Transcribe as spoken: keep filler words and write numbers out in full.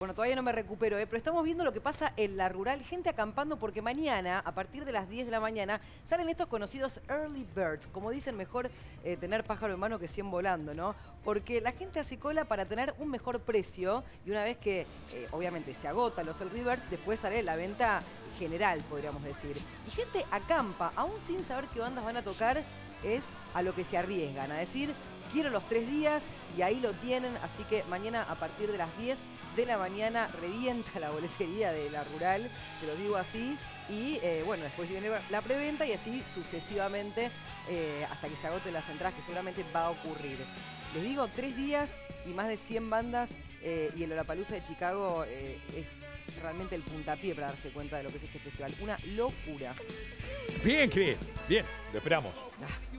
Bueno, todavía no me recupero, ¿eh? Pero estamos viendo lo que pasa en la rural. Gente acampando porque mañana, a partir de las diez de la mañana, salen estos conocidos early birds. Como dicen, mejor eh, tener pájaro en mano que cien volando, ¿no? Porque la gente hace cola para tener un mejor precio. Y una vez que, eh, obviamente, se agotan los early birds, después sale la venta general, podríamos decir. Y gente acampa, aún sin saber qué bandas van a tocar, es a lo que se arriesgan, a decir, quiero los tres días y ahí lo tienen. Así que mañana a partir de las diez de la mañana revienta la boletería de la rural, se lo digo así. Y eh, bueno, después viene la preventa y así sucesivamente eh, hasta que se agoten las entradas, que seguramente va a ocurrir. Les digo, tres días y más de cien bandas eh, y el Lollapalooza de Chicago eh, es realmente el puntapié para darse cuenta de lo que es este festival. Una locura. Bien, Cris. Bien, lo esperamos. Ah.